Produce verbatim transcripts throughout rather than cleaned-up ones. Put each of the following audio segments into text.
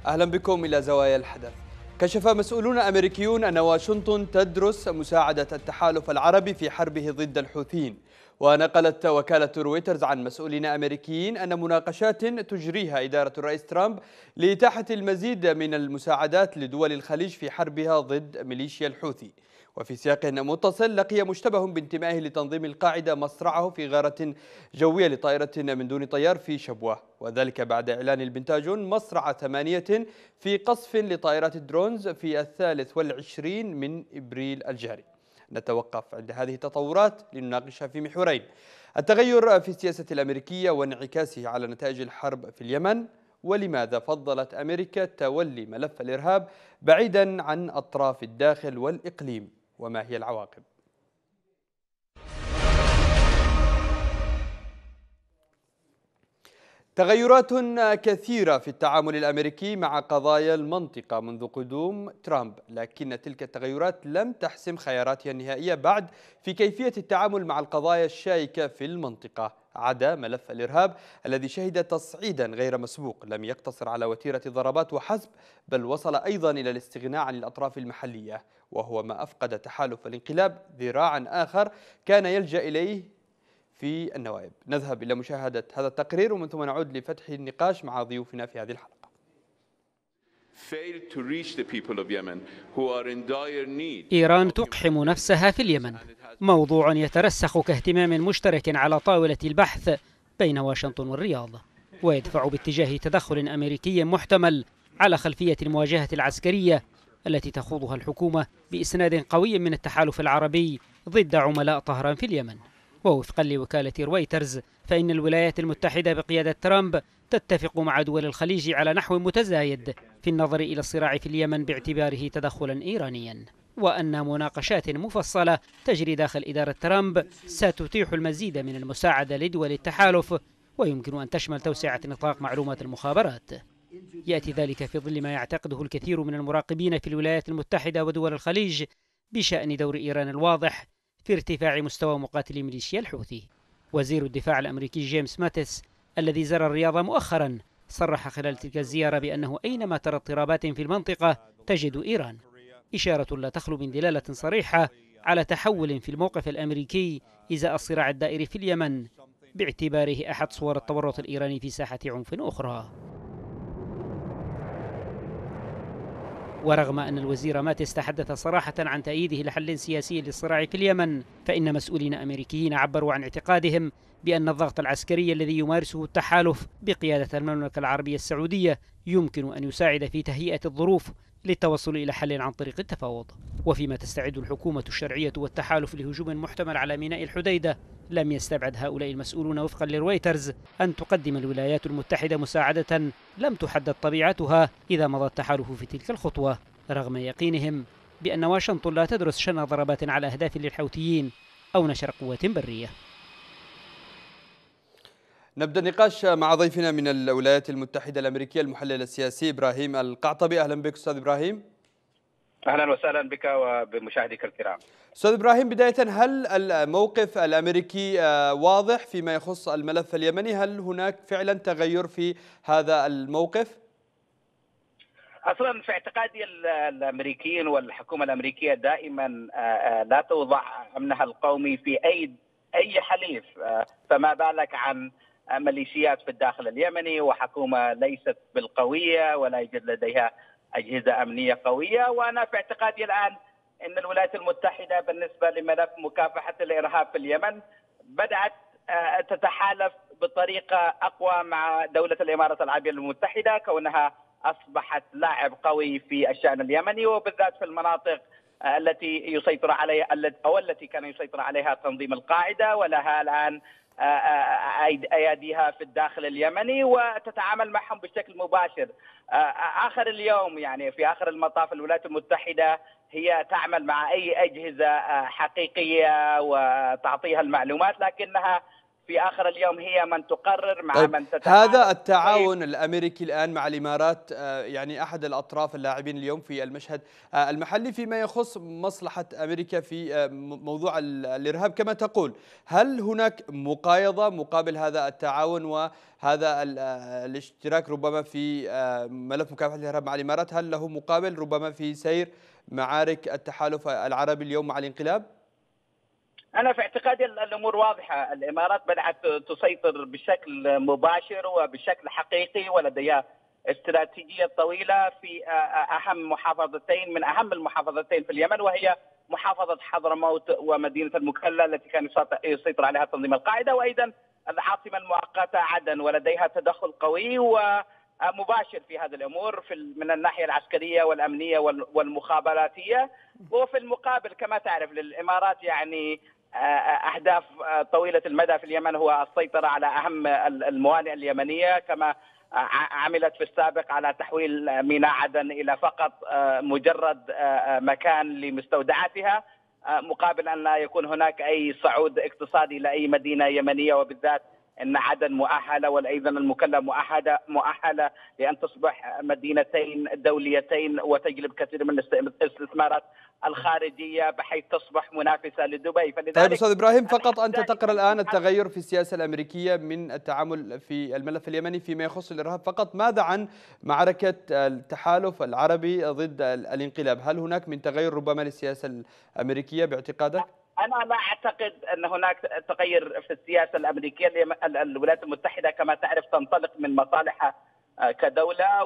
أهلا بكم إلى زوايا الحدث. كشف مسؤولون أمريكيون أن واشنطن تدرس مساعدة التحالف العربي في حربه ضد الحوثيين. ونقلت وكالة رويترز عن مسؤولين أمريكيين أن مناقشات تجريها إدارة الرئيس ترامب لإتاحة المزيد من المساعدات لدول الخليج في حربها ضد ميليشيا الحوثي. وفي سياق متصل، لقي مشتبه بانتمائه لتنظيم القاعدة مصرعه في غارة جوية لطائرة من دون طيار في شبوة، وذلك بعد إعلان البنتاجون مصرع ثمانية في قصف لطائرات الدرونز في الثالث والعشرين من إبريل الجاري. نتوقف عند هذه التطورات لنناقشها في محورين: التغير في السياسة الأمريكية وانعكاسه على نتائج الحرب في اليمن، ولماذا فضلت أمريكا تولي ملف الإرهاب بعيدا عن أطراف الداخل والإقليم، وما هي العواقب؟ تغيرات كثيرة في التعامل الأمريكي مع قضايا المنطقة منذ قدوم ترامب، لكن تلك التغيرات لم تحسم خياراتها النهائية بعد في كيفية التعامل مع القضايا الشائكة في المنطقة، عدا ملف الإرهاب الذي شهد تصعيدا غير مسبوق لم يقتصر على وتيرة ضربات وحسب، بل وصل أيضا إلى الاستغناء عن الأطراف المحلية، وهو ما أفقد تحالف الانقلاب ذراعا آخر كان يلجأ إليه في النوائب. نذهب إلى مشاهدة هذا التقرير ومن ثم نعود لفتح النقاش مع ضيوفنا في هذه الحلقة. إيران تقحم نفسها في اليمن، موضوع يترسخ كاهتمام مشترك على طاولة البحث بين واشنطن والرياض، ويدفع باتجاه تدخل أمريكي محتمل على خلفية المواجهة العسكرية التي تخوضها الحكومة بإسناد قوي من التحالف العربي ضد عملاء طهران في اليمن. ووفقا لوكالة رويترز، فإن الولايات المتحدة بقيادة ترامب تتفق مع دول الخليج على نحو متزايد في النظر إلى الصراع في اليمن باعتباره تدخلا إيرانيا، وأن مناقشات مفصلة تجري داخل إدارة ترامب ستتيح المزيد من المساعدة لدول التحالف، ويمكن أن تشمل توسعة نطاق معلومات المخابرات. يأتي ذلك في ظل ما يعتقده الكثير من المراقبين في الولايات المتحدة ودول الخليج بشأن دور إيران الواضح في ارتفاع مستوى مقاتلي ميليشيا الحوثي. وزير الدفاع الأمريكي جيمس ماتيس الذي زار الرياض مؤخرا صرح خلال تلك الزيارة بأنه أينما ترى اضطرابات في المنطقة تجد إيران، إشارة لا تخلو من دلالة صريحة على تحول في الموقف الأمريكي إزاء الصراع الدائري في اليمن باعتباره أحد صور التورط الإيراني في ساحة عنف أخرى. ورغم أن الوزير ماتيس تحدث صراحة عن تأييده لحل سياسي للصراع في اليمن، فإن مسؤولين أمريكيين عبروا عن اعتقادهم بأن الضغط العسكري الذي يمارسه التحالف بقيادة المملكة العربية السعودية يمكن أن يساعد في تهيئة الظروف للتوصل إلى حل عن طريق التفاوض. وفيما تستعد الحكومة الشرعية والتحالف لهجوم محتمل على ميناء الحديدة، لم يستبعد هؤلاء المسؤولون وفقا لرويترز أن تقدم الولايات المتحدة مساعدة لم تحدد طبيعتها إذا مضى التحالف في تلك الخطوة، رغم يقينهم بأن واشنطن لا تدرس شن ضربات على أهداف للحوثيين أو نشر قوات برية. نبدأ النقاش مع ضيفنا من الولايات المتحدة الأمريكية المحلل السياسي إبراهيم القعطبي. أهلا بك أستاذ إبراهيم. أهلا وسهلا بك وبمشاهديك الكرام. أستاذ إبراهيم، بداية هل الموقف الأمريكي واضح فيما يخص الملف اليمني؟ هل هناك فعلا تغير في هذا الموقف؟ أصلا في اعتقادي الأمريكيين والحكومة الأمريكية دائما لا توضع أمنها القومي في أي أي حليف، فما بالك عن ميليشيات في الداخل اليمني وحكومة ليست بالقوية ولا يوجد لديها أجهزة أمنية قوية. وأنا في اعتقادي الآن أن الولايات المتحدة بالنسبة لملف مكافحة الإرهاب في اليمن بدأت تتحالف بطريقة أقوى مع دولة الإمارات العربية المتحدة، كونها أصبحت لاعب قوي في الشأن اليمني، وبالذات في المناطق التي يسيطر عليها أو التي كان يسيطر عليها تنظيم القاعدة، ولها الآن أياديها في الداخل اليمني وتتعامل معهم بشكل مباشر. آخر اليوم يعني في آخر المطاف الولايات المتحدة هي تعمل مع أي أجهزة حقيقية وتعطيها المعلومات، لكنها في آخر اليوم هي من تقرر مع طيب من تتحالف. هذا التعاون الأمريكي الآن مع الإمارات يعني أحد الأطراف اللاعبين اليوم في المشهد المحلي فيما يخص مصلحة أمريكا في موضوع الإرهاب كما تقول. هل هناك مقايضة مقابل هذا التعاون وهذا الاشتراك ربما في ملف مكافحة الإرهاب مع الإمارات؟ هل له مقابل ربما في سير معارك التحالف العربي اليوم مع الانقلاب؟ أنا في اعتقادي الأمور واضحة. الإمارات بدأت تسيطر بشكل مباشر وبشكل حقيقي، ولديها استراتيجية طويلة في أهم محافظتين من أهم المحافظتين في اليمن، وهي محافظة حضرموت ومدينة المكلا التي كان يسيطر عليها تنظيم القاعدة، وأيضا العاصمة المؤقتة عدن، ولديها تدخل قوي ومباشر في هذه الأمور في من الناحية العسكرية والأمنية والمخابراتية. وفي المقابل كما تعرف للإمارات يعني أهداف طويلة المدى في اليمن هو السيطرة على أهم الموانئ اليمنية، كما عملت في السابق على تحويل ميناء عدن إلى فقط مجرد مكان لمستودعاتها، مقابل أن لا يكون هناك أي صعود اقتصادي لأي مدينة يمنية، وبالذات أن عدن مؤهلة وأيضا المكلا مؤهلة مؤهلة لأن تصبح مدينتين دوليتين وتجلب كثير من الاستثمارات الخارجية بحيث تصبح منافسة لدبي. فلذلك طيب أستاذ إبراهيم، فقط أنت تقرأ الآن التغير في السياسة الأمريكية من التعامل في الملف اليمني فيما يخص الإرهاب فقط. ماذا عن معركة التحالف العربي ضد الانقلاب؟ هل هناك من تغير ربما للسياسة الأمريكية باعتقادك؟ أنا لا أعتقد أن هناك تغير في السياسة الأمريكية. الولايات المتحدة كما تعرف تنطلق من مصالحها كدولة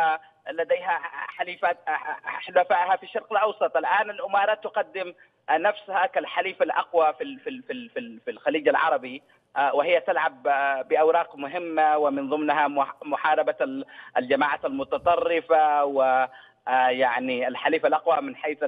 ولديها حليفات حلفائها في الشرق الأوسط. الآن الإمارات تقدم نفسها كالحليف الأقوى في في في في الخليج العربي، وهي تلعب بأوراق مهمة ومن ضمنها محاربة الجماعات المتطرفة و يعني الحليف الأقوى من حيث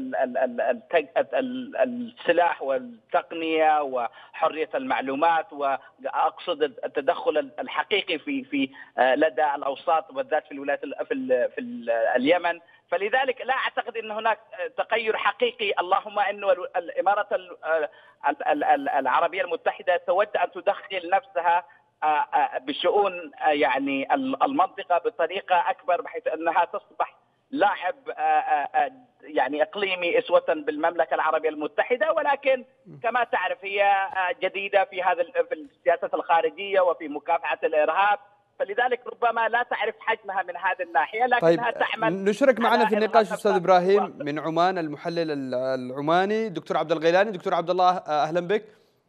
السلاح والتقنية وحرية المعلومات، وأقصد التدخل الحقيقي في في لدى الأوساط بالذات في الولايات في في اليمن. فلذلك لا أعتقد أن هناك تغير حقيقي، اللهم أن الإمارات العربية المتحدة تود أن تدخل نفسها بشؤون يعني المنطقة بطريقة أكبر بحيث أنها تصبح لاعب يعني إقليمي أسوة بالمملكة العربية المتحدة، ولكن كما تعرف هي جديدة في هذا في السياسة الخارجية وفي مكافحة الإرهاب، فلذلك ربما لا تعرف حجمها من هذه الناحية، لكنها طيب تعمل. نشرك معنا في النقاش أستاذ إبراهيم من عمان المحلل العماني دكتور عبد الغيلاني. دكتور عبد الله أهلا بك.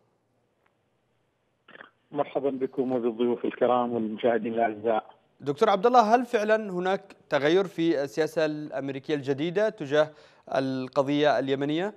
مرحبا بكم وبالضيوف الكرام والمشاهدين الأعزاء. دكتور عبد الله، هل فعلا هناك تغير في السياسة الأمريكية الجديدة تجاه القضية اليمنية؟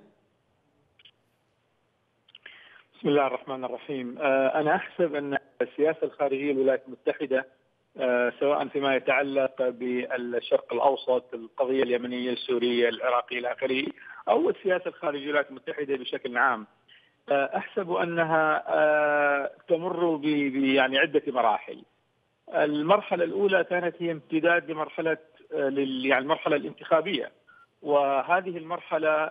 بسم الله الرحمن الرحيم. أنا أحسب أن السياسة الخارجية للولايات المتحدة سواء فيما يتعلق بالشرق الأوسط، القضية اليمنية السورية العراقية إلى آخره، أو السياسة الخارجية للولايات المتحدة بشكل عام، أحسب أنها تمر ب يعني عدة مراحل. المرحلة الأولى كانت هي امتداد لمرحلة يعني المرحلة الانتخابية، وهذه المرحلة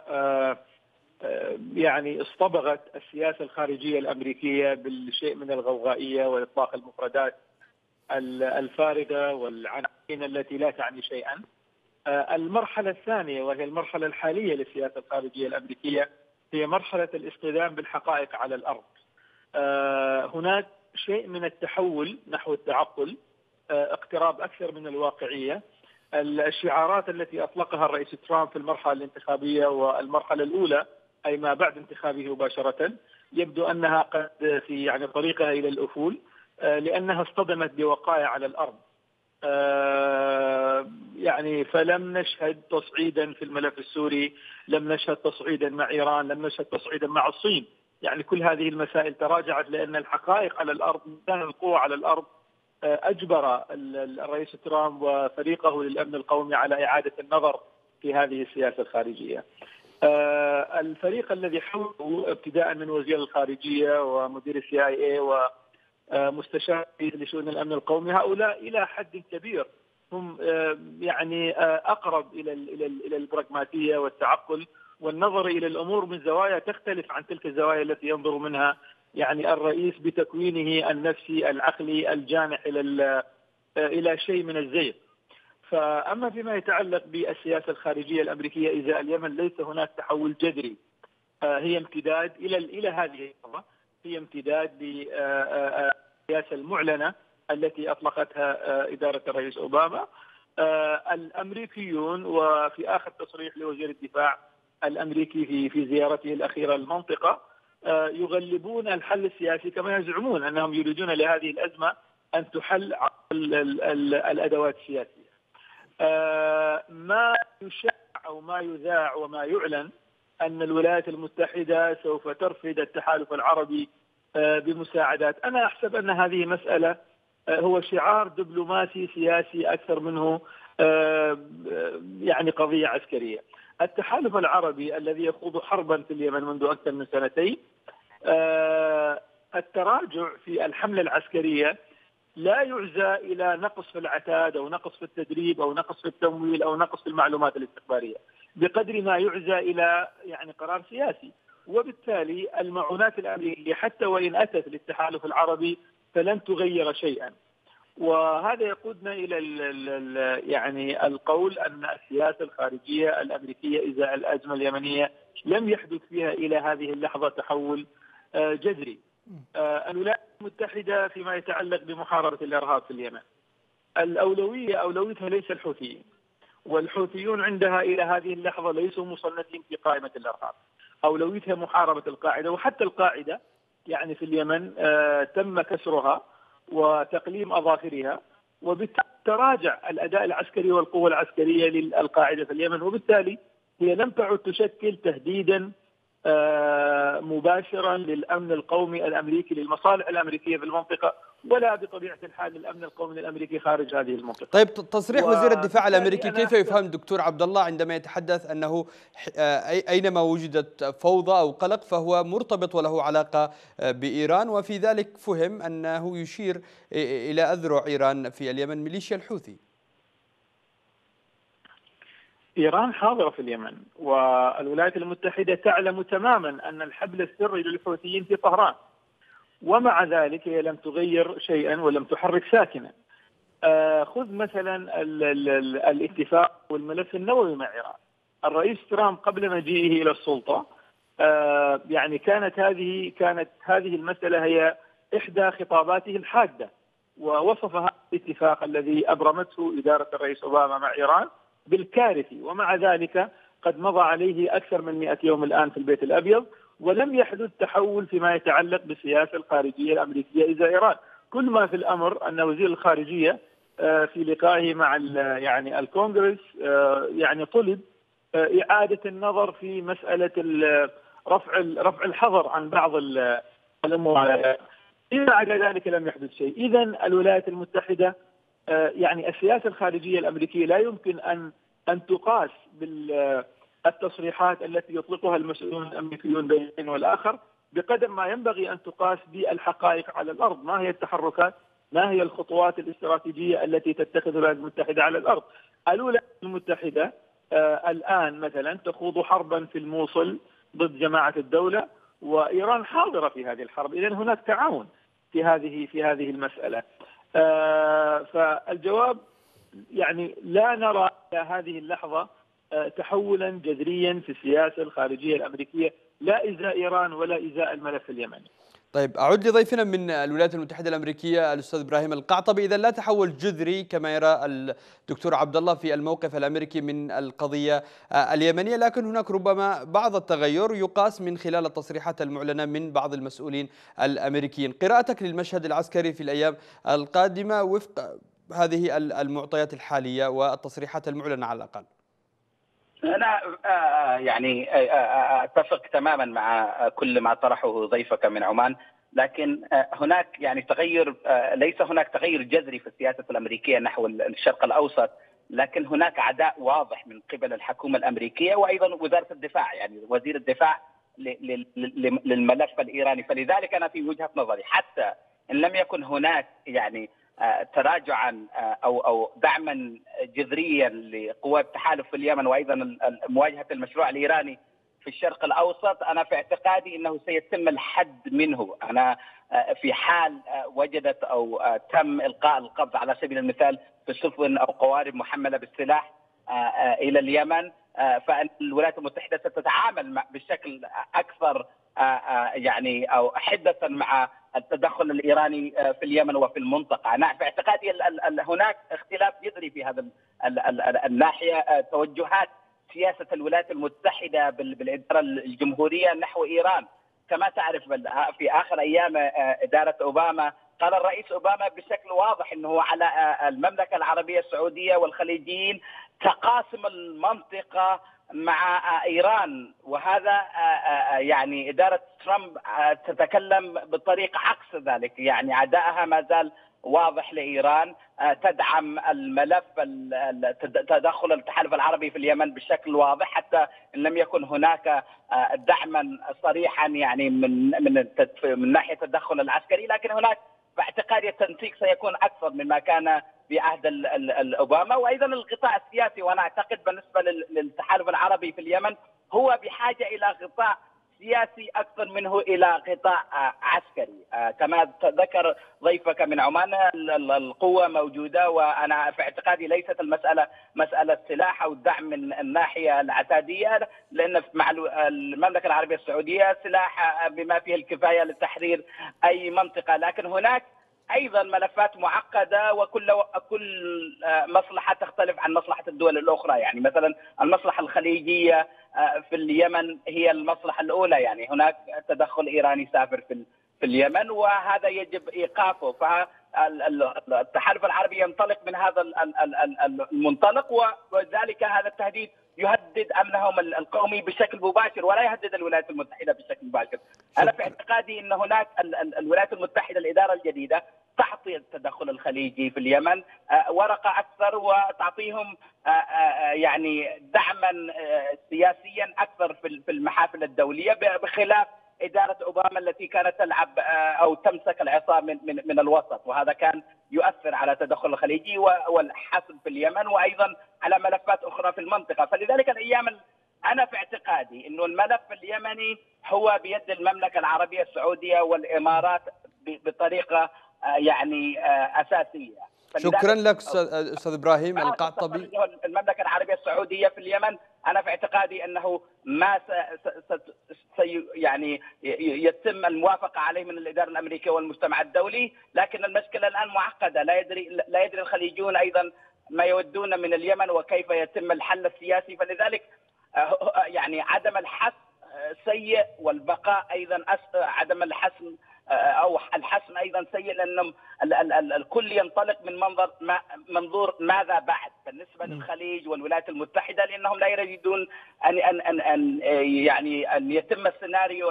يعني اصطبغت السياسة الخارجية الأمريكية بالشيء من الغوغائية وإطلاق المفردات الفارغة والعناوين التي لا تعني شيئا. المرحلة الثانية وهي المرحلة الحالية للسياسة الخارجية الأمريكية هي مرحلة الاصطدام بالحقائق على الأرض. هناك شيء من التحول نحو التعقل، اقتراب أكثر من الواقعية. الشعارات التي أطلقها الرئيس ترامب في المرحلة الانتخابية والمرحلة الأولى أي ما بعد انتخابه مباشرة يبدو أنها قد في يعني طريقها إلى الأفول، لأنها اصطدمت بوقائع على الأرض. يعني فلم نشهد تصعيدا في الملف السوري، لم نشهد تصعيدا مع إيران، لم نشهد تصعيدا مع الصين. يعني كل هذه المسائل تراجعت لأن الحقائق على الأرض، ميزان القوة على الأرض أجبر الرئيس ترامب وفريقه للأمن القومي على إعادة النظر في هذه السياسة الخارجية. الفريق الذي حوله ابتداء من وزير الخارجية ومدير السي آي إيه ومستشار لشؤون الأمن القومي، هؤلاء إلى حد كبير هم يعني أقرب إلى إلى البراغماتية والتعقل والنظر إلى الأمور من زوايا تختلف عن تلك الزوايا التي ينظر منها يعني الرئيس بتكوينه النفسي العقلي الجانح إلى إلى شيء من الزيغ. فأما فيما يتعلق بالسياسة الخارجية الأمريكية إزاء اليمن ليس هناك تحول جذري، هي امتداد إلى إلى هذه اللحظة، هي امتداد للسياسة المعلنة التي أطلقتها إدارة الرئيس أوباما. الأمريكيون، وفي آخر تصريح لوزير الدفاع الأمريكي في في زيارته الأخيرة للمنطقة، يغلبون الحل السياسي كما يزعمون أنهم يريدون لهذه الأزمة أن تحل الأدوات السياسية. ما يشاع أو ما يذاع وما يعلن أن الولايات المتحدة سوف ترفض التحالف العربي بمساعدات. أنا أحسب أن هذه مسألة هو شعار دبلوماسي سياسي أكثر منه يعني قضية عسكرية. التحالف العربي الذي يخوض حربا في اليمن منذ أكثر من سنتين، التراجع في الحملة العسكرية لا يعزى إلى نقص في العتاد أو نقص في التدريب أو نقص في التمويل أو نقص في المعلومات الاستخبارية، بقدر ما يعزى إلى يعني قرار سياسي. وبالتالي المعونات الأمريكية حتى وإن أتت للتحالف العربي فلن تغير شيئا. وهذا يقودنا إلى ال ال يعني القول أن السياسة الخارجية الأمريكية إزاء الأزمة اليمنية لم يحدث فيها إلى هذه اللحظة تحول جذري. الولايات المتحدة فيما يتعلق بمحاربة الإرهاب في اليمن، الأولوية أولويتها ليس الحوثيين، والحوثيون عندها إلى هذه اللحظة ليسوا مصنفين في قائمة الإرهاب، أولويتها محاربة القاعدة. وحتى القاعدة يعني في اليمن آه تم كسرها وتقليم أظافرها، وبالتالي تراجع الأداء العسكري والقوة العسكرية للقاعدة في اليمن، وبالتالي هي لم تعد تشكل تهديدا آه مباشرا للأمن القومي الأمريكي، للمصالح الأمريكية في المنطقة، ولا بطبيعة الحال للأمن القومي الأمريكي خارج هذه المنطقة. طيب، تصريح وزير الدفاع الأمريكي كيف يفهم دكتور عبد الله عندما يتحدث أنه أينما وجدت فوضى أو قلق فهو مرتبط وله علاقة بإيران، وفي ذلك فهم أنه يشير إلى أذرع إيران في اليمن ميليشيا الحوثي؟ إيران حاضرة في اليمن، والولايات المتحدة تعلم تماما أن الحبل السري للحوثيين في طهران، ومع ذلك هي لم تغير شيئا ولم تحرك ساكنا. آه خذ مثلا ال ال ال الاتفاق والملف النووي مع إيران. الرئيس ترامب قبل مجيئه إلى السلطة آه يعني كانت هذه كانت هذه المسألة هي إحدى خطاباته الحادة، ووصف هذا الاتفاق الذي أبرمته إدارة الرئيس أوباما مع إيران بالكارثي، ومع ذلك قد مضى عليه أكثر من مئة يوم الآن في البيت الأبيض، ولم يحدث تحول فيما يتعلق بالسياسة الخارجية الأمريكية إزاء إيران. كل ما في الأمر أن وزير الخارجية في لقائه مع يعني الكونغرس يعني طلب إعادة النظر في مسألة رفع رفع الحظر عن بعض الأمور. إذا على ذلك لم يحدث شيء. إذن الولايات المتحدة يعني السياسة الخارجية الأمريكية لا يمكن أن أن تقاس بالتصريحات التي يطلقها المسؤولون الأمريكيون بين والآخر، بقدر ما ينبغي أن تقاس بالحقائق على الأرض. ما هي التحركات؟ ما هي الخطوات الاستراتيجية التي تتخذها الولايات المتحدة على الأرض؟ الولايات المتحدة آه الآن مثلا تخوض حربا في الموصل ضد جماعة الدولة، وإيران حاضرة في هذه الحرب. إذن هناك تعاون في هذه في هذه المسألة. آه فالجواب يعني لا نرى إلى هذه اللحظة آه تحولا جذريا في السياسة الخارجية الأمريكية، لا إزاء إيران ولا إزاء الملف اليمني. طيب، أعود لضيفنا من الولايات المتحدة الأمريكية الأستاذ إبراهيم القعطبي. إذا لا تحول جذري كما يرى الدكتور عبد الله في الموقف الأمريكي من القضية اليمنية، لكن هناك ربما بعض التغير يقاس من خلال التصريحات المعلنة من بعض المسؤولين الأمريكيين. قراءتك للمشهد العسكري في الأيام القادمة وفق هذه المعطيات الحالية والتصريحات المعلنة على الأقل؟ أنا يعني أتفق تماما مع كل ما طرحه ضيفك من عمان، لكن هناك يعني تغير، ليس هناك تغير جذري في السياسة الأمريكية نحو الشرق الأوسط، لكن هناك عداء واضح من قبل الحكومة الأمريكية وأيضا وزارة الدفاع، يعني وزير الدفاع للملف الإيراني. فلذلك أنا في وجهة نظري حتى إن لم يكن هناك يعني تراجعا أو أو دعما جذريا لقوات التحالف في اليمن وأيضا مواجهة المشروع الإيراني، في الشرق الأوسط، أنا في اعتقادي أنه سيتم الحد منه. أنا في حال وجدت أو تم إلقاء القبض على سبيل المثال في سفن أو قوارب محملة بالسلاح إلى اليمن، فإن الولايات المتحدة ستتعامل بشكل أكثر يعني أو حدة مع التدخل الإيراني في اليمن وفي المنطقة. أنا في اعتقادي هناك اختلاف جذري في هذا الناحية. توجهات سياسة الولايات المتحدة بالإدارة الجمهورية نحو إيران، كما تعرف في آخر أيام إدارة أوباما قال الرئيس أوباما بشكل واضح أنه على المملكة العربية السعودية والخليجيين تقاسم المنطقة مع إيران، وهذا يعني إدارة ترامب تتكلم بطريقة عكس ذلك. يعني عداءها ما زال واضح لإيران، تدعم الملف تدخل التحالف العربي في اليمن بشكل واضح، حتى إن لم يكن هناك دعما صريحا يعني من من من ناحية التدخل العسكري، لكن هناك باعتقادي التنسيق سيكون أكثر مما كان في عهد أوباما. وأيضا الغطاء السياسي، وأنا أعتقد بالنسبة للتحالف العربي في اليمن هو بحاجة إلى غطاء سياسي أكثر منه إلى غطاء عسكري. كما ذكر ضيفك من عمان القوة موجودة، وأنا في اعتقادي ليست المسألة مسألة سلاح أو دعم من الناحية العتادية، لأن مع المملكة العربية السعودية سلاح بما فيه الكفاية لتحرير أي منطقة، لكن هناك أيضا ملفات معقدة وكل كل مصلحة تختلف عن مصلحة الدول الأخرى. يعني مثلا المصلحة الخليجية في اليمن هي المصلحة الأولى، يعني هناك تدخل إيراني سافر في في اليمن وهذا يجب إيقافه. فالتحالف العربي ينطلق من هذا المنطلق، وذلك هذا التهديد يهدد أمنهم القومي بشكل مباشر ولا يهدد الولايات المتحدة بشكل مباشر. أنا في اعتقادي أن هناك الولايات المتحدة الإدارة الجديدة تعطي التدخل الخليجي في اليمن ورقة أكثر وتعطيهم يعني دعما سياسيا أكثر في المحافل الدولية، بخلاف إدارة أوباما التي كانت تلعب أو تمسك العصا من من من الوسط، وهذا كان يؤثر على التدخل الخليجي والحصن في اليمن وأيضا على ملفات أخرى في المنطقة. فلذلك الأيام أنا في اعتقادي إنه الملف اليمني هو بيد المملكة العربية السعودية والإمارات بطريقة يعني أساسية. شكرا لك أستاذ إبراهيم القعطبي. المملكة العربية السعودية في اليمن أنا في اعتقادي أنه ما سي يعني يتم الموافقة عليه من الإدارة الأمريكية والمجتمع الدولي، لكن المشكلة الآن معقدة، لا يدري لا يدري الخليجيون أيضا ما يودون من اليمن وكيف يتم الحل السياسي. فلذلك يعني عدم الحسم سيء والبقاء أيضا عدم الحسم أو الحسم أيضا سيء، لأن الكل ينطلق من منظر ما منظور ماذا بعد بالنسبة للخليج والولايات المتحدة، لأنهم لا يريدون أن أن أن, أن يعني أن يتم السيناريو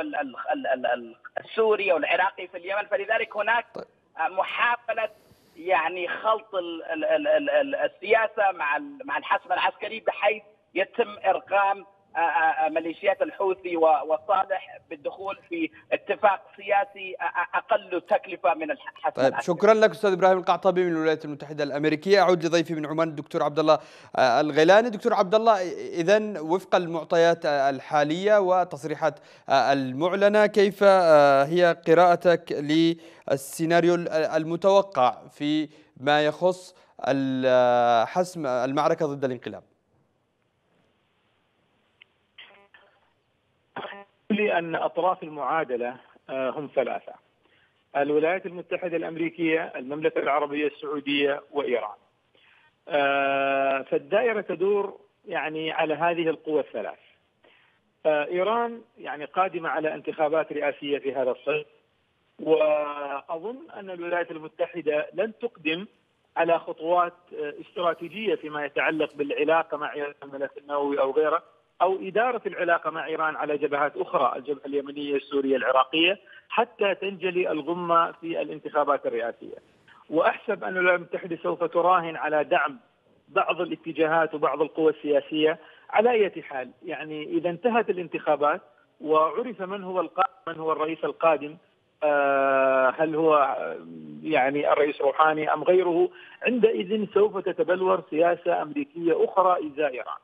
السوري أو العراقي في اليمن. فلذلك هناك محاولة يعني خلط السياسة مع مع الحسم العسكري بحيث يتم إرغام ميليشيات الحوثي وصالح بالدخول في اتفاق سياسي اقل تكلفه من الحسم. طيب شكرا لك استاذ ابراهيم القعطبي من الولايات المتحده الامريكيه. اعود لضيفي من عمان الدكتور عبد الله الغيلاني. دكتور عبد الله، اذا وفق المعطيات الحاليه والتصريحات المعلنه، كيف هي قراءتك للسيناريو المتوقع في ما يخص حسم المعركه ضد الانقلاب؟ لأن أطراف المعادلة هم ثلاثة: الولايات المتحدة الأمريكية، المملكة العربية السعودية، وإيران. فالدائرة تدور يعني على هذه القوى الثلاث. إيران يعني قادمة على انتخابات رئاسية في هذا الصيف، وأظن أن الولايات المتحدة لن تقدم على خطوات استراتيجية فيما يتعلق بالعلاقة مع الملف النووي أو غيره، أو إدارة العلاقة مع إيران على جبهات أخرى، الجبهة اليمنية السورية العراقية، حتى تنجلي الغمة في الانتخابات الرئاسية. وأحسب أن الولايات المتحدة سوف تراهن على دعم بعض الاتجاهات وبعض القوى السياسية على أي حال. يعني إذا انتهت الانتخابات وعرف من هو القادم، من هو الرئيس القادم، هل هو يعني الرئيس روحاني أم غيره، عندئذ سوف تتبلور سياسة أمريكية أخرى إزاء إيران.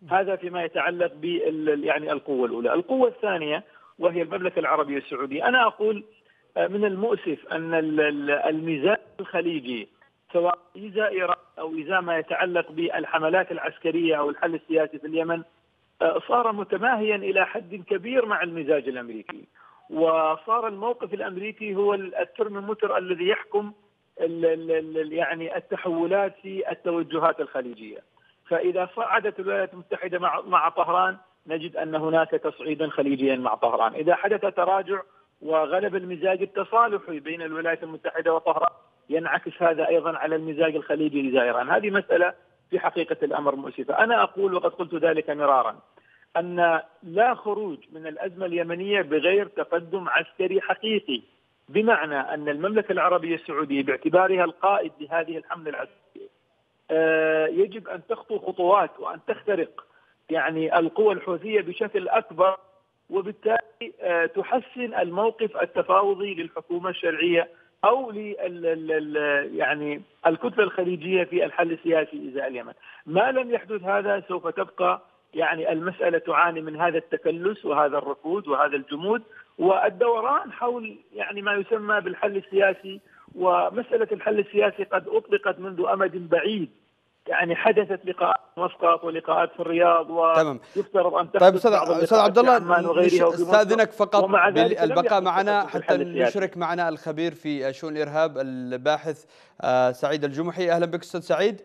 هذا فيما يتعلق بال يعني القوة الأولى. القوة الثانية وهي المملكة العربية السعودية، أنا أقول من المؤسف أن الميزان الخليجي سواء إزاء إيران أو إزاء ما يتعلق بالحملات العسكرية أو الحل السياسي في اليمن صار متماهيا إلى حد كبير مع المزاج الأمريكي، وصار الموقف الأمريكي هو الترمومتر الذي يحكم يعني التحولات في التوجهات الخليجية. فإذا صعدت الولايات المتحدة مع مع طهران نجد أن هناك تصعيدا خليجيا مع طهران، إذا حدث تراجع وغلب المزاج التصالحي بين الولايات المتحدة وطهران ينعكس هذا أيضا على المزاج الخليجي لإيران. هذه مسألة في حقيقة الأمر مؤسفة. أنا أقول وقد قلت ذلك مرارا أن لا خروج من الأزمة اليمنية بغير تقدم عسكري حقيقي، بمعنى أن المملكة العربية السعودية باعتبارها القائد لهذه الحملة العسكرية يجب أن تخطو خطوات وأن تخترق يعني القوى الحوثية بشكل أكبر، وبالتالي تحسن الموقف التفاوضي للحكومة الشرعية أو لل يعني الكتلة الخليجية في الحل السياسي إزاء اليمن. ما لم يحدث هذا سوف تبقى يعني المسألة تعاني من هذا التكلس وهذا الركود وهذا الجمود والدوران حول يعني ما يسمى بالحل السياسي. ومسألة الحل السياسي قد أطلقت منذ أمد بعيد، يعني حدثت لقاءات في مسقط ولقاءات في الرياض ويفترض أن تحدث. طيب أستاذ عبد الله، استاذنك فقط بالبقاء معنا حتى نشرك معنا الخبير في شؤون الإرهاب الباحث سعيد الجمحي. أهلا بك أستاذ سعيد.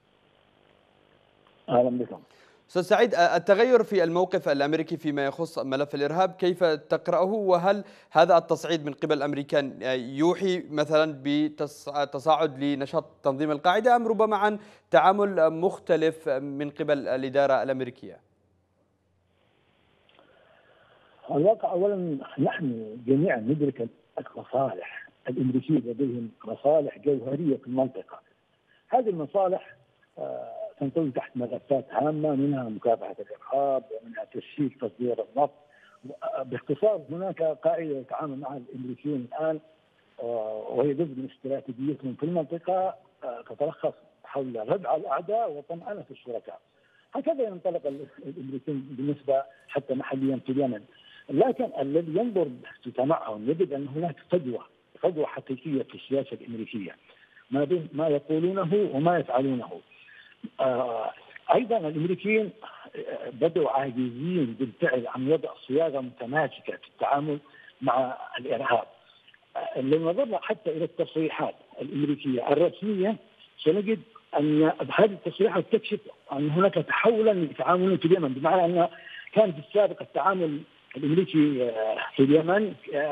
أهلا بكم أستاذ سعيد. التغير في الموقف الأمريكي فيما يخص ملف الإرهاب كيف تقرأه؟ وهل هذا التصعيد من قبل الأمريكان يوحي مثلا بتصاعد لنشاط تنظيم القاعدة أم ربما عن تعامل مختلف من قبل الإدارة الأمريكية؟ الواقع أولا نحن جميعا ندرك المصالح الأمريكية، لديهم مصالح جوهرية في المنطقة. هذه المصالح تنطوي تحت ملفات هامة، منها مكافحة الإرهاب ومنها تسهيل تصدير النفط. باختصار هناك قاعدة يتعامل معها الأمريكيون الآن وهي جزء من استراتيجيتهم في المنطقة، تتلخص حول ردع الأعداء وطمأنة الشركاء. هكذا ينطلق الأمريكيون بالنسبة حتى محليا في اليمن. لكن الذي ينظر في تمعهم يجد أن هناك فجوة فجوة حقيقية في السياسة الأمريكية ما بين ما يقولونه وما يفعلونه. آه أيضا الأمريكيين بدأوا عاجزين بالفعل عن وضع صياغة متماسكة في التعامل مع الإرهاب. آه لو نظرنا حتى إلى التصريحات الأمريكية الرسمية سنجد أن هذه التصريحات تكشف أن هناك تحولا لتعامل في اليمن، بمعنى أن كان في السابق التعامل الأمريكي في اليمن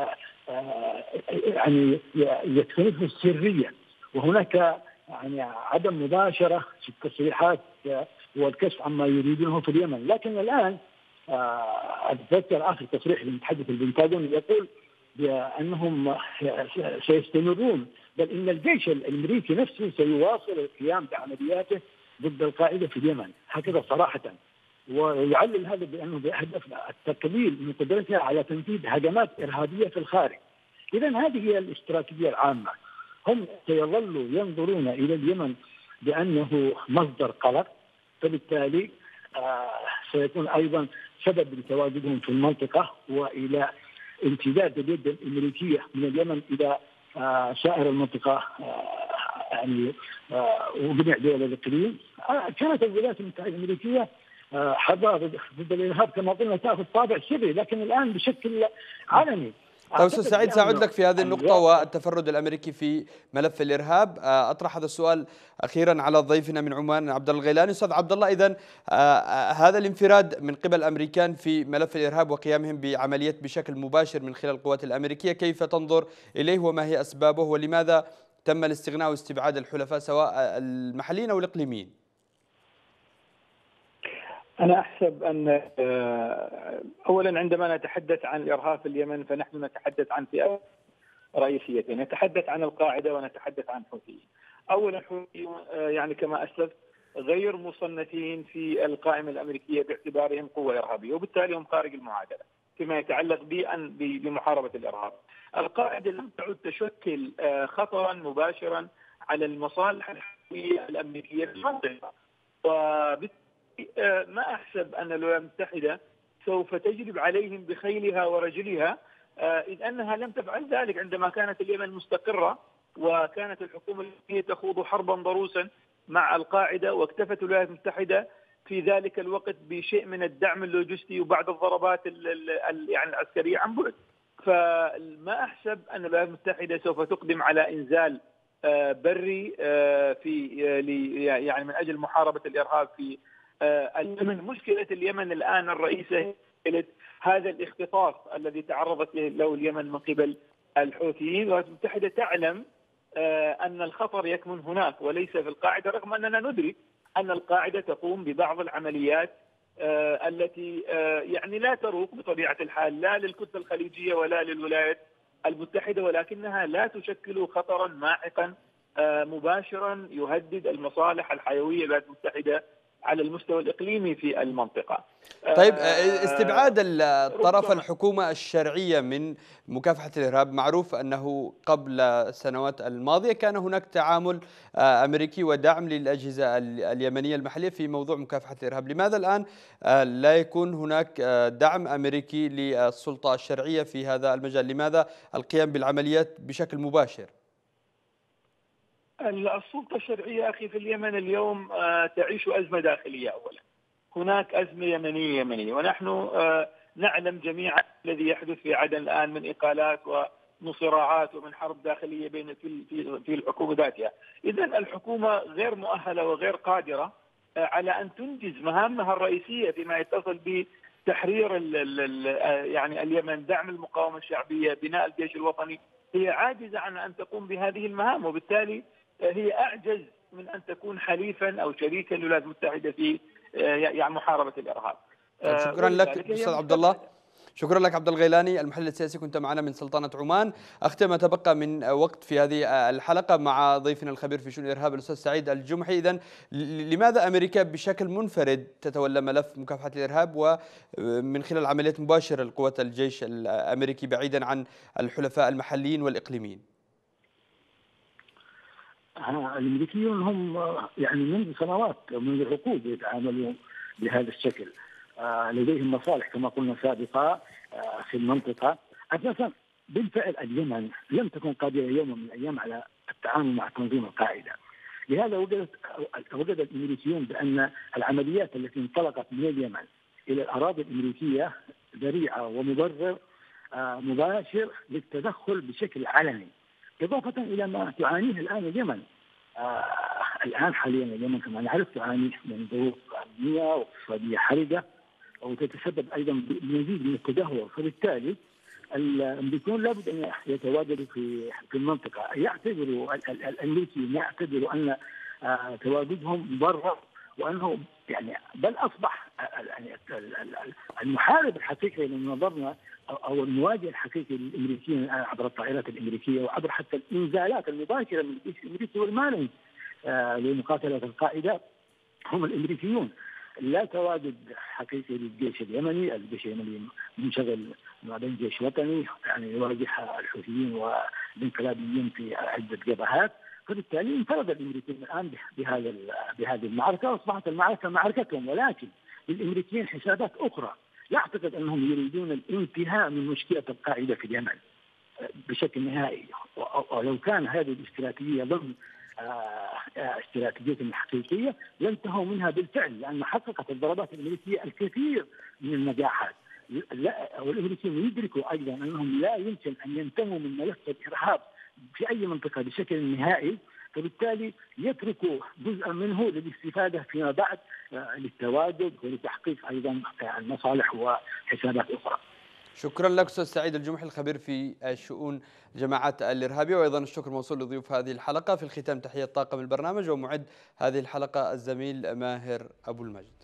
يعني يكتنفه السرية، وهناك يعني عدم مباشرة في التصريحات والكشف عما يريدونه في اليمن. لكن الآن أتذكر آخر تصريح للمتحدث البنتاغون يقول بأنهم سيستمرون، بل إن الجيش الأمريكي نفسه سيواصل القيام بعملياته ضد القاعدة في اليمن، هكذا صراحة. ويعلل هذا بأنه بهدف التقليل من قدرتها على تنفيذ هجمات إرهابية في الخارج. إذن هذه هي الاستراتيجية العامة. هم سيظلوا ينظرون إلى اليمن بأنه مصدر قلق، فبالتالي آه سيكون أيضا سبب لتواجدهم في المنطقة وإلى امتداد اليد الأمريكية من اليمن إلى آه سائر المنطقة آه يعني آه وجميع دول الإقليم. آه كانت الولايات المتحدة الأمريكية آه حربها ضد الإرهاب كما قلنا تأخذ طابع سري، لكن الآن بشكل علني. طيب أستاذ سعيد، سأعود لك في هذه النقطة والتفرد الأمريكي في ملف الإرهاب. أطرح هذا السؤال أخيرا على ضيفنا من عمان عبد الله الغيلاني. أستاذ عبد الله، إذن هذا الانفراد من قبل الأمريكان في ملف الإرهاب وقيامهم بعمليات بشكل مباشر من خلال القوات الأمريكية، كيف تنظر إليه وما هي أسبابه ولماذا تم الاستغناء واستبعاد الحلفاء سواء المحليين أو الإقليميين؟ أنا أحسب أن أولا عندما نتحدث عن الإرهاب في اليمن فنحن نتحدث عن فئات رئيسيتين، نتحدث عن القاعدة ونتحدث عن الحوثيين. أولا الحوثيون يعني كما أسلفت غير مصنفين في القائمة الأمريكية باعتبارهم قوة إرهابية، وبالتالي هم خارج المعادلة فيما يتعلق بمحاربة الإرهاب. القاعدة لم تعد تشكل خطرا مباشرا على المصالح الحربية الأمريكية في المنطقة، وبالتالي ما أحسب أن الولايات المتحدة سوف تجلب عليهم بخيلها ورجلها، إذ أنها لم تفعل ذلك عندما كانت اليمن مستقرة وكانت الحكومة اليمنية تخوض حربا ضروسا مع القاعدة، واكتفت الولايات المتحدة في ذلك الوقت بشيء من الدعم اللوجستي وبعض الضربات يعني العسكرية عن بعد. فما أحسب أن الولايات المتحدة سوف تقدم على إنزال بري في يعني من أجل محاربة الإرهاب في اليمن. مشكلة اليمن الآن الرئيسة هي هذا الاختطاف الذي تعرضت له اليمن من قبل الحوثيين. الولايات المتحدة تعلم أن الخطر يكمن هناك وليس في القاعدة، رغم أننا ندرك أن القاعدة تقوم ببعض العمليات التي يعني لا تروق بطبيعة الحال لا للكتلة الخليجية ولا للولايات المتحدة، ولكنها لا تشكل خطرا ماحقا مباشرا يهدد المصالح الحيوية للولايات المتحدة على المستوى الإقليمي في المنطقة. طيب، استبعاد الطرف الحكومة الشرعية من مكافحة الإرهاب، معروف أنه قبل السنوات الماضية كان هناك تعامل أمريكي ودعم للأجهزة اليمنية المحلية في موضوع مكافحة الإرهاب. لماذا الآن لا يكون هناك دعم أمريكي للسلطة الشرعية في هذا المجال؟ لماذا القيام بالعمليات بشكل مباشر؟ السلطة الشرعية أخي في اليمن اليوم تعيش أزمة داخلية. أولا هناك أزمة يمنية يمنية ونحن نعلم جميعا الذي يحدث في عدن الآن من إقالات ومن صراعات ومن حرب داخلية بين في في الحكومة ذاتها. إذا الحكومة غير مؤهلة وغير قادرة على أن تنجز مهامها الرئيسية فيما يتصل بتحرير ال ال يعني اليمن، دعم المقاومة الشعبية، بناء الجيش الوطني. هي عاجزة عن أن تقوم بهذه المهام، وبالتالي هي أعجز من أن تكون حليفا أو شريكا للولايات المتحدة في يعني محاربة الإرهاب. شكرا لك أستاذ عبد الله. شكرا لك عبد الغيلاني المحلل السياسي، كنت معنا من سلطنة عمان. أختم ما تبقى من وقت في هذه الحلقة مع ضيفنا الخبير في شؤون الإرهاب الأستاذ سعيد الجمحي. إذن لماذا أمريكا بشكل منفرد تتولى ملف مكافحة الإرهاب ومن خلال عمليات مباشرة لقوات الجيش الأمريكي بعيدا عن الحلفاء المحليين والإقليميين؟ الأمريكيون هم يعني منذ سنوات منذ عقود يتعاملون بهذا الشكل، لديهم مصالح كما قلنا سابقا في المنطقة. أساسا بالفعل اليمن لم تكن قادرة يوم من الأيام على التعامل مع تنظيم القاعدة، لهذا وجد وجد الأمريكيون بأن العمليات التي انطلقت من اليمن إلى الأراضي الأمريكية ذريعة ومبرر مباشر للتدخل بشكل علني، إضافة إلى ما تعانيه الآن اليمن. آه الآن حاليا اليمن كما نعرف تعاني من ظروف أمنية واقتصادية حرجة، وتتسبب أيضا بمزيد من التدهور، فبالتالي الأمريكيون لابد أن يتواجدوا في في المنطقة. يعتبروا الأمريكيين يعتبروا أن آه تواجدهم مبرر، وأنه يعني بل أصبح المحارب الحقيقي من نظرنا أو المواجه الحقيقي للأمريكيين الآن عبر الطائرات الأمريكية وعبر حتى الإنزالات المباشرة من الجيش الأمريكي والمالي آه لمقاتلة القاعدة هم الأمريكيون. لا تواجد حقيقي للجيش اليمني، الجيش اليمني منشغل ما بين جيش وطني يعني يواجه الحوثيين والانقلابيين في عدة جبهات، فبالتالي انفرد الامريكيين الان بهذا بهذه المعركه، واصبحت المعركه معركتهم، ولكن للامريكيين حسابات اخرى. يعتقد انهم يريدون الانتهاء من مشكله القاعده في اليمن بشكل نهائي، ولو كان هذه الاستراتيجيه ضمن استراتيجيتهم الحقيقيه لانتهوا منها بالفعل، لان حققت الضربات الامريكيه الكثير من النجاحات. والامريكيين يدركوا ايضا انهم لا يمكن ان ينتهوا من ملف الارهاب في أي منطقة بشكل نهائي، فبالتالي يتركوا جزءا منه للاستفادة فيما بعد للتواجد ولتحقيق أيضا المصالح وحسابات أخرى. شكرا لك أستاذ سعيد الجمحي الخبير في شؤون الجماعات الإرهابية، وأيضا الشكر موصول لضيوف هذه الحلقة. في الختام تحية طاقم البرنامج ومعد هذه الحلقة الزميل ماهر أبو المجد.